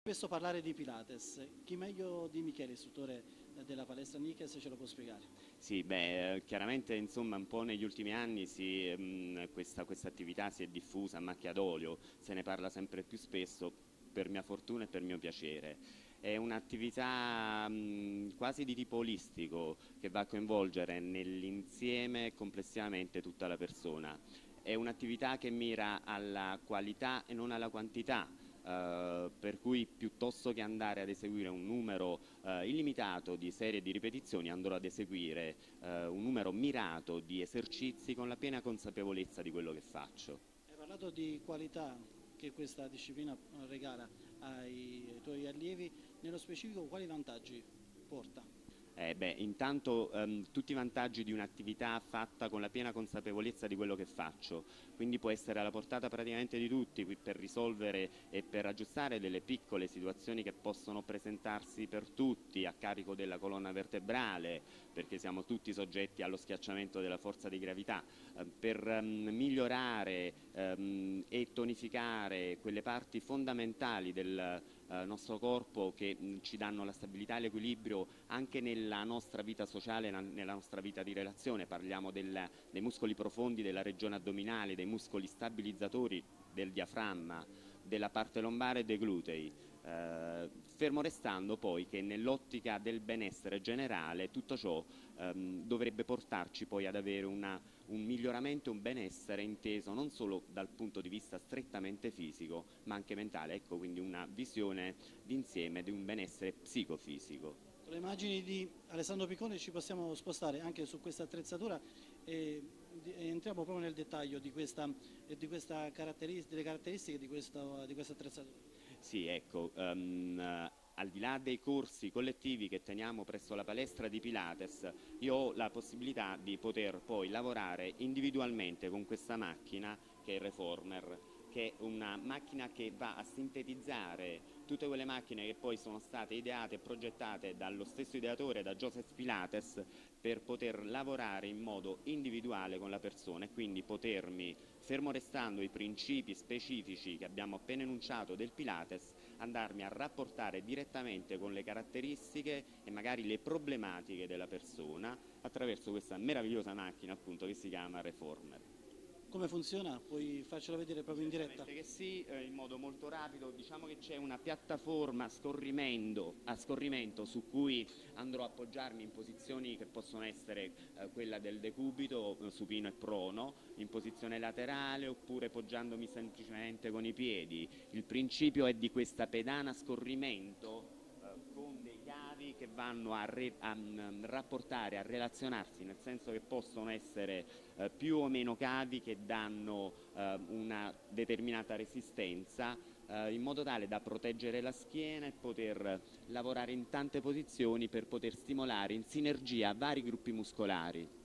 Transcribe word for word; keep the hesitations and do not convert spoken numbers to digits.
Spesso parlare di Pilates, chi meglio di Michele, istruttore della palestra Nikes, ce lo può spiegare? Sì, beh, eh, chiaramente insomma un po' negli ultimi anni si, mh, questa, questa attività si è diffusa a macchia d'olio, se ne parla sempre più spesso per mia fortuna e per mio piacere. È un'attività mh, quasi di tipo olistico che va a coinvolgere nell'insieme complessivamente tutta la persona. È un'attività che mira alla qualità e non alla quantità. Uh, per cui piuttosto che andare ad eseguire un numero uh, illimitato di serie di ripetizioni andrò ad eseguire uh, un numero mirato di esercizi con la piena consapevolezza di quello che faccio. Hai parlato di qualità che questa disciplina regala ai, ai tuoi allievi, nello specifico quali vantaggi porta? Eh beh, intanto ehm, tutti i vantaggi di un'attività fatta con la piena consapevolezza di quello che faccio, quindi può essere alla portata praticamente di tutti per risolvere e per aggiustare delle piccole situazioni che possono presentarsi per tutti a carico della colonna vertebrale, perché siamo tutti soggetti allo schiacciamento della forza di gravità, eh, per ehm, migliorare ehm, e tonificare quelle parti fondamentali del eh, nostro corpo che mh, ci danno la stabilità e l'equilibrio anche nella nostra vita sociale, nella nostra vita di relazione. Parliamo del, dei muscoli profondi della regione addominale, dei muscoli stabilizzatori del diaframma, della parte lombare e dei glutei. Eh, fermo restando poi che nell'ottica del benessere generale tutto ciò ehm, dovrebbe portarci poi ad avere una, un miglioramento e un benessere inteso non solo dal punto di vista strettamente fisico ma anche mentale, ecco, quindi una visione d'insieme di un benessere psicofisico. Con le immagini di Alessandro Piccone ci possiamo spostare anche su questa attrezzatura e, e entriamo proprio nel dettaglio di questa, di questa caratteristica, delle caratteristiche di, questo, di questa attrezzatura. Sì, ecco, um, al di là dei corsi collettivi che teniamo presso la palestra di Pilates, io ho la possibilità di poter poi lavorare individualmente con questa macchina che è il Reformer, che è una macchina che va a sintetizzare tutte quelle macchine che poi sono state ideate e progettate dallo stesso ideatore, da Joseph Pilates, per poter lavorare in modo individuale con la persona e quindi potermi, fermo restando i principi specifici che abbiamo appena enunciato del Pilates, andarmi a rapportare direttamente con le caratteristiche e magari le problematiche della persona attraverso questa meravigliosa macchina appunto che si chiama Reformer. Come funziona? Puoi farcelo vedere proprio in diretta? Che sì, eh, in modo molto rapido. Diciamo che c'è una piattaforma a scorrimento, a scorrimento su cui andrò a appoggiarmi in posizioni che possono essere eh, quella del decubito, supino e prono, in posizione laterale oppure poggiandomi semplicemente con i piedi. Il principio è di questa pedana a scorrimento con dei cavi che vanno a, re, a um, rapportare, a relazionarsi, nel senso che possono essere uh, più o meno cavi che danno uh, una determinata resistenza uh, in modo tale da proteggere la schiena e poter lavorare in tante posizioni per poter stimolare in sinergia vari gruppi muscolari.